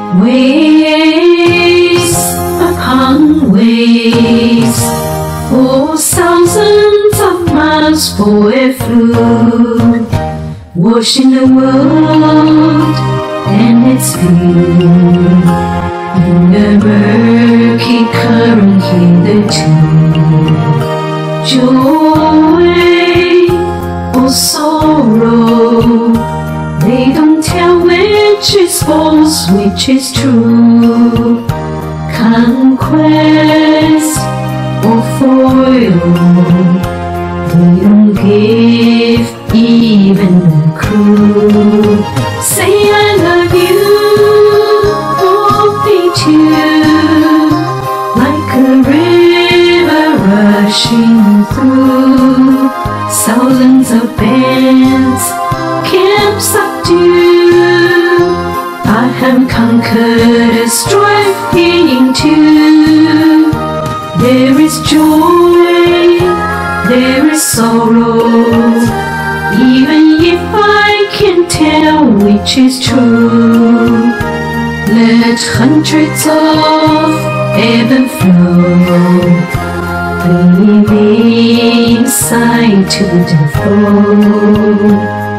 Waves upon waves, for thousands of miles forever through, washing the world and its view in the murky current hitherto. Joy or sorrow, they don't tell which is false, which is true. Conquest or foil, they don't give even a clue. Say I love you, or me too, like a river rushing through. Thousands of bands can't subdue. I have conquered a strife in two. There is joy, there is sorrow, even if I can't tell which is true. Let hundreds of ebb and flow, leaving side to the flow.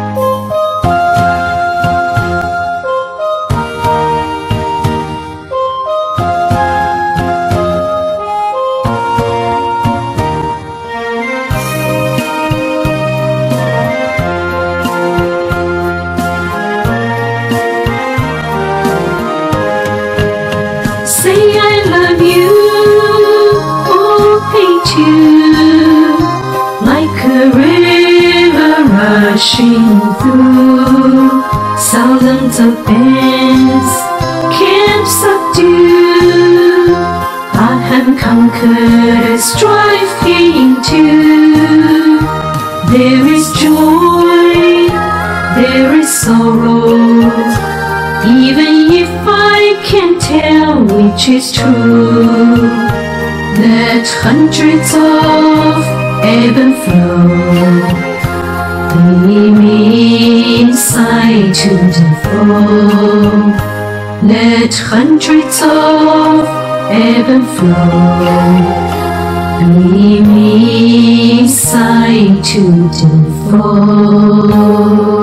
Say I love you, or hate you, like a river rushing through. Thousands of bands can't subdue. I have conquered a strife in two. There is joy, there is sorrow, even if I can't tell which is true. Let hundreds of ebb and flow, leaving side to the flow. Let hundreds of ebb and flow, leaving side to the flow.